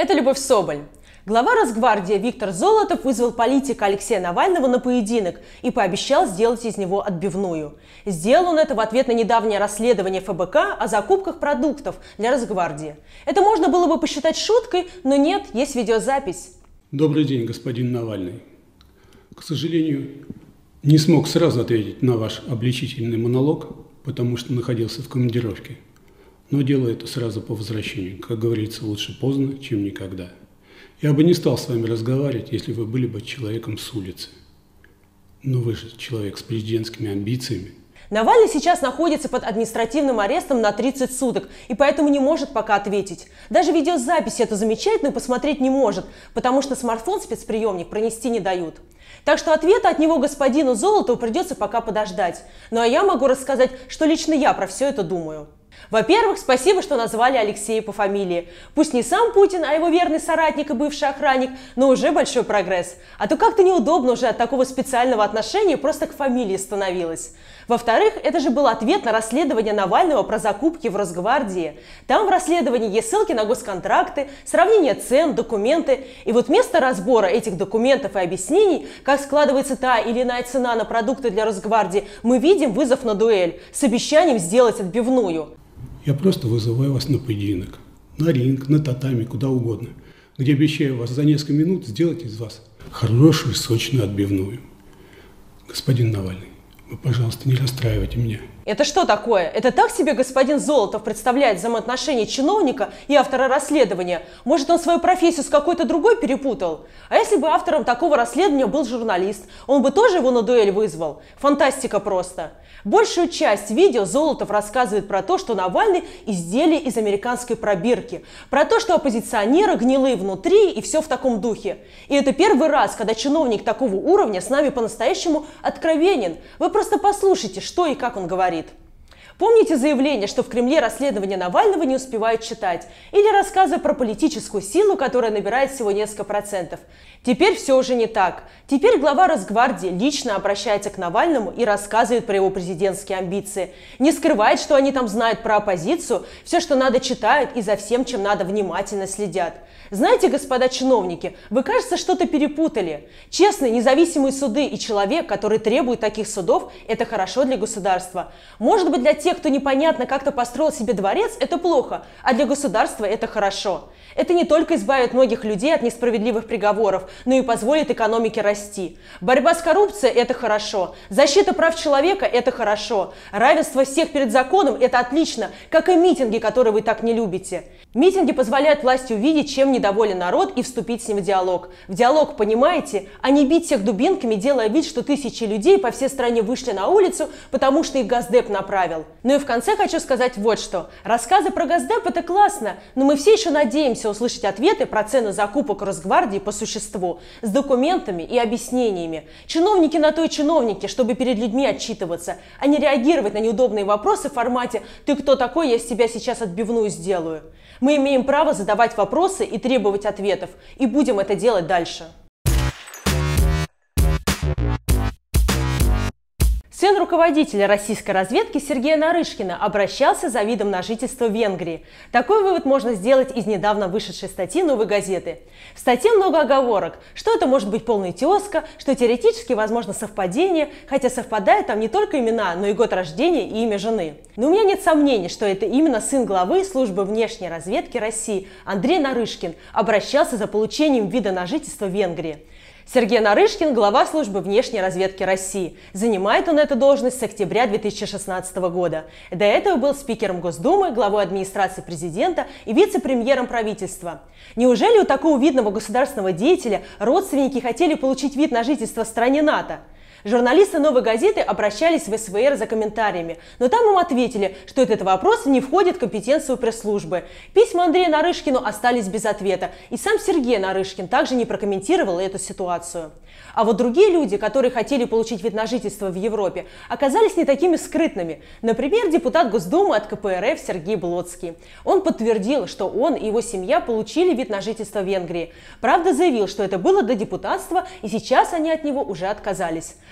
Это Любовь Соболь. Глава Росгвардии Виктор Золотов вызвал политика Алексея Навального на поединок и пообещал сделать из него отбивную. Сделал он это в ответ на недавнее расследование ФБК о закупках продуктов для Росгвардии. Это можно было бы посчитать шуткой, но нет, есть видеозапись. Добрый день, господин Навальный. К сожалению, не смог сразу ответить на ваш обличительный монолог, потому что находился в командировке. Но делаю это сразу по возвращению. Как говорится, лучше поздно, чем никогда. Я бы не стал с вами разговаривать, если вы были бы человеком с улицы. Но вы же человек с президентскими амбициями. Навальный сейчас находится под административным арестом на 30 суток и поэтому не может пока ответить. Даже видеозапись эту замечательную посмотреть не может, потому что смартфон спецприемник пронести не дают. Так что ответа от него господину Золотову придется пока подождать. Ну а я могу рассказать, что лично я про все это думаю. Во-первых, спасибо, что назвали Алексея по фамилии. Пусть не сам Путин, а его верный соратник и бывший охранник, но уже большой прогресс. А то как-то неудобно уже от такого специального отношения просто к фамилии становилось. Во-вторых, это же был ответ на расследование Навального про закупки в Росгвардии. Там в расследовании есть ссылки на госконтракты, сравнение цен, документы. И вот вместо разбора этих документов и объяснений, как складывается та или иная цена на продукты для Росгвардии, мы видим вызов на дуэль с обещанием сделать отбивную. Я просто вызываю вас на поединок, на ринг, на татами, куда угодно, где обещаю вас за несколько минут сделать из вас хорошую сочную отбивную. Господин Навальный, вы, пожалуйста, не расстраивайте меня. Это что такое? Это так себе господин Золотов представляет взаимоотношения чиновника и автора расследования? Может, он свою профессию с какой-то другой перепутал? А если бы автором такого расследования был журналист, он бы тоже его на дуэль вызвал? Фантастика просто. Большую часть видео Золотов рассказывает про то, что Навальный изделие из американской пробирки, про то, что оппозиционеры гнилые внутри и все в таком духе. И это первый раз, когда чиновник такого уровня с нами по-настоящему откровенен. Вы просто послушайте, что и как он говорит. Помните заявление, что в Кремле расследование Навального не успевают читать? Или рассказы про политическую силу, которая набирает всего несколько процентов? Теперь все уже не так. Теперь глава Росгвардии лично обращается к Навальному и рассказывает про его президентские амбиции. Не скрывает, что они там знают про оппозицию, все, что надо, читают и за всем, чем надо, внимательно следят. Знаете, господа чиновники, вы, кажется, что-то перепутали. Честные, независимые суды и человек, который требует таких судов, это хорошо для государства. Может быть, для тех, кто непонятно как-то построил себе дворец, это плохо, а для государства это хорошо. Это не только избавит многих людей от несправедливых приговоров, но и позволит экономике расти. Борьба с коррупцией – это хорошо. Защита прав человека – это хорошо. Равенство всех перед законом – это отлично, как и митинги, которые вы так не любите. Митинги позволяют власти увидеть, чем недоволен народ, и вступить с ним в диалог. В диалог, понимаете, а не бить всех дубинками, делая вид, что тысячи людей по всей стране вышли на улицу, потому что их Госдеп направил. Ну и в конце хочу сказать вот что. Рассказы про Госдеп – это классно, но мы все еще надеемся услышать ответы про цены закупок Росгвардии по существу, с документами и объяснениями. Чиновники на то и чиновники, чтобы перед людьми отчитываться, а не реагировать на неудобные вопросы в формате «ты кто такой, я из тебя сейчас отбивную сделаю». Мы имеем право задавать вопросы и требовать ответов, и будем это делать дальше. Сын руководителя российской разведки Сергея Нарышкина обращался за видом на жительство в Венгрии. Такой вывод можно сделать из недавно вышедшей статьи «Новой газеты». В статье много оговорок, что это может быть полная тезка, что теоретически возможно совпадение, хотя совпадают там не только имена, но и год рождения и имя жены. Но у меня нет сомнений, что это именно сын главы службы внешней разведки России Андрей Нарышкин обращался за получением вида на жительство в Венгрии. Сергей Нарышкин – глава службы внешней разведки России. Занимает он эту должность с октября 2016 года. До этого был спикером Госдумы, главой администрации президента и вице-премьером правительства. Неужели у такого видного государственного деятеля родственники хотели получить вид на жительство в стране НАТО? Журналисты «Новой газеты» обращались в СВР за комментариями, но там им ответили, что этот вопрос не входит в компетенцию пресс-службы. Письма Андрею Нарышкину остались без ответа, и сам Сергей Нарышкин также не прокомментировал эту ситуацию. А вот другие люди, которые хотели получить вид на жительство в Европе, оказались не такими скрытными. Например, депутат Госдумы от КПРФ Сергей Блоцкий. Он подтвердил, что он и его семья получили вид на жительство в Венгрии. Правда, заявил, что это было до депутатства, и сейчас они от него уже отказались.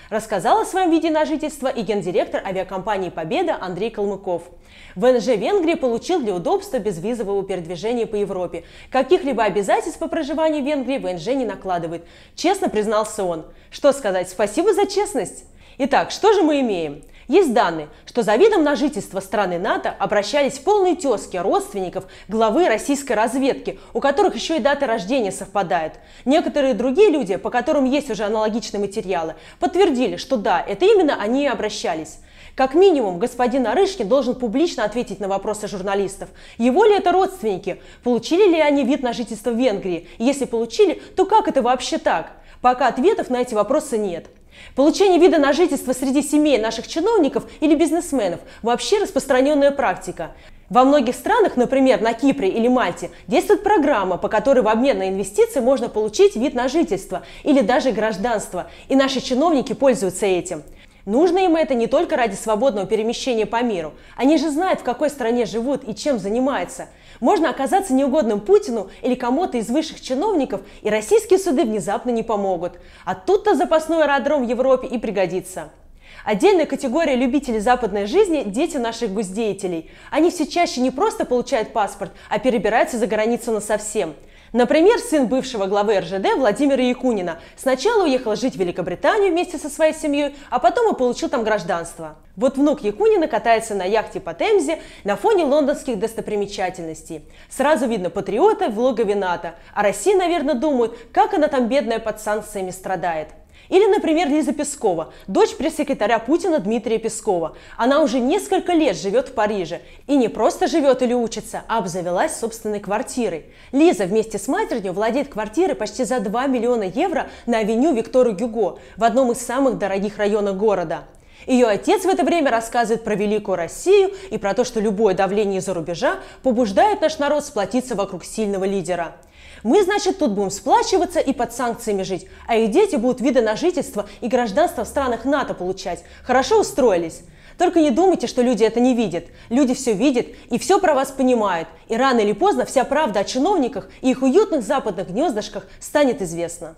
рассказал о своем виде на жительство и гендиректор авиакомпании «Победа» Андрей Калмыков. ВНЖ Венгрии получил для удобства безвизового передвижения по Европе. Каких-либо обязательств по проживанию в Венгрии ВНЖ не накладывает. Честно признался он. Что сказать, спасибо за честность. Итак, что же мы имеем? Есть данные, что за видом на жительство страны НАТО обращались полные тезки родственников главы российской разведки, у которых еще и даты рождения совпадают. Некоторые другие люди, по которым есть уже аналогичные материалы, подтвердили, что да, это именно они и обращались. Как минимум, господин Нарышкин должен публично ответить на вопросы журналистов. Его ли это родственники? Получили ли они вид на жительство в Венгрии? И если получили, то как это вообще так? Пока ответов на эти вопросы нет. Получение вида на жительство среди семей наших чиновников или бизнесменов – вообще распространенная практика. Во многих странах, например, на Кипре или Мальте, действует программа, по которой в обмен на инвестиции можно получить вид на жительство или даже гражданство, и наши чиновники пользуются этим. Нужно им это не только ради свободного перемещения по миру. Они же знают, в какой стране живут и чем занимаются. Можно оказаться неугодным Путину или кому-то из высших чиновников, и российские суды внезапно не помогут. А тут-то запасной аэродром в Европе и пригодится. Отдельная категория любителей западной жизни – дети наших госдеятелей. Они все чаще не просто получают паспорт, а перебираются за границу насовсем. Например, сын бывшего главы РЖД Владимира Якунина сначала уехал жить в Великобританию вместе со своей семьей, а потом и получил там гражданство. Вот внук Якунина катается на яхте по Темзе на фоне лондонских достопримечательностей. Сразу видно патриота в логове НАТО, а Россия, наверное, думает, как она там бедная под санкциями страдает. Или, например, Лиза Пескова, дочь пресс-секретаря Путина Дмитрия Пескова. Она уже несколько лет живет в Париже. И не просто живет или учится, а обзавелась собственной квартирой. Лиза вместе с матерью владеет квартирой почти за 2 миллиона евро на авеню Виктора Гюго в одном из самых дорогих районов города. Ее отец в это время рассказывает про великую Россию и про то, что любое давление из-за рубежа побуждает наш народ сплотиться вокруг сильного лидера. Мы, значит, тут будем сплачиваться и под санкциями жить, а их дети будут виды на жительство и гражданство в странах НАТО получать. Хорошо устроились. Только не думайте, что люди это не видят. Люди все видят и все про вас понимают. И рано или поздно вся правда о чиновниках и их уютных западных гнездышках станет известна.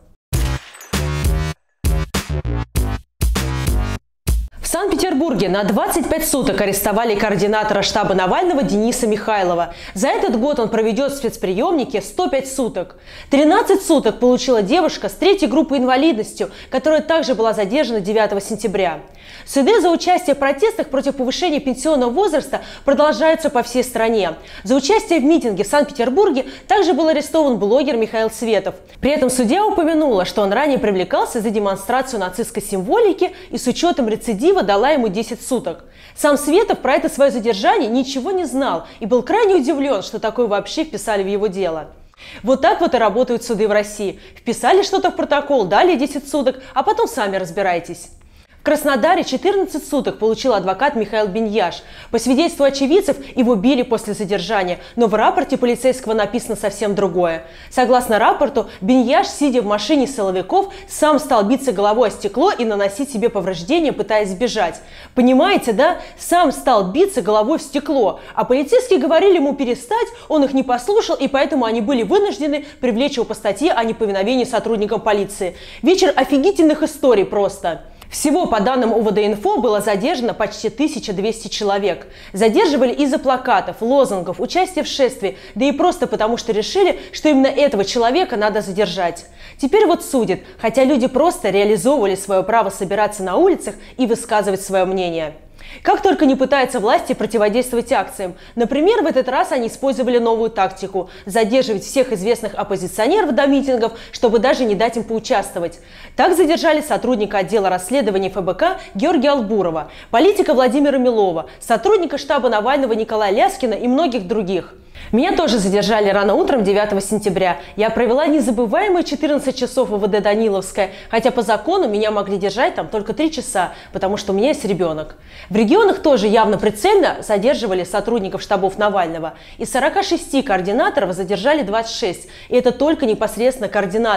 В Санкт-Петербурге на 25 суток арестовали координатора штаба Навального Дениса Михайлова. За этот год он проведет в спецприемнике 105 суток. 13 суток получила девушка с 3-й группой инвалидностью, которая также была задержана 9 сентября. Суды за участие в протестах против повышения пенсионного возраста продолжаются по всей стране. За участие в митинге в Санкт-Петербурге также был арестован блогер Михаил Светов. При этом судья упомянула, что он ранее привлекался за демонстрацию нацистской символики и с учетом рецидива дала ему 10 суток. Сам Светов про это свое задержание ничего не знал и был крайне удивлен, что такое вообще вписали в его дело. Вот так вот и работают суды в России. Вписали что-то в протокол, дали 10 суток, а потом сами разбирайтесь. В Краснодаре 14 суток получил адвокат Михаил Биньяш. По свидетельству очевидцев, его били после задержания, но в рапорте полицейского написано совсем другое. Согласно рапорту, Биньяш, сидя в машине силовиков, сам стал биться головой о стекло и наносить себе повреждения, пытаясь сбежать. Понимаете, да? Сам стал биться головой в стекло, а полицейские говорили ему перестать, он их не послушал, и поэтому они были вынуждены привлечь его по статье о неповиновении сотрудникам полиции. Вечер офигительных историй просто. Всего, по данным УВД-инфо, было задержано почти 1200 человек. Задерживали из-за плакатов, лозунгов, участия в шествии, да и просто потому, что решили, что именно этого человека надо задержать. Теперь вот судят, хотя люди просто реализовывали свое право собираться на улицах и высказывать свое мнение. Как только не пытаются власти противодействовать акциям. Например, в этот раз они использовали новую тактику – задерживать всех известных оппозиционеров до митингов, чтобы даже не дать им поучаствовать. Так задержали сотрудника отдела расследований ФБК Георгия Албурова, политика Владимира Милова, сотрудника штаба Навального Николая Ляскина и многих других. Меня тоже задержали рано утром 9 сентября. Я провела незабываемые 14 часов в УВД Даниловская, хотя по закону меня могли держать там только 3 часа, потому что у меня есть ребенок. В регионах тоже явно прицельно задерживали сотрудников штабов Навального. Из 46 координаторов задержали 26, и это только непосредственно координаторов.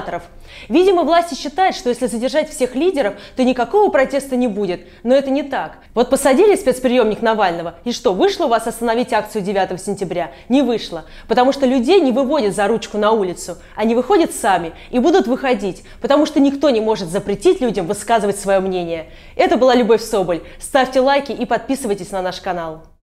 Видимо, власти считают, что если задержать всех лидеров, то никакого протеста не будет. Но это не так. Вот посадили спецприемник Навального, и что, вышло у вас остановить акцию 9 сентября? Не вышло. Потому что людей не выводят за ручку на улицу. Они выходят сами и будут выходить, потому что никто не может запретить людям высказывать свое мнение. Это была Любовь Соболь. Ставьте лайки и подписывайтесь на наш канал.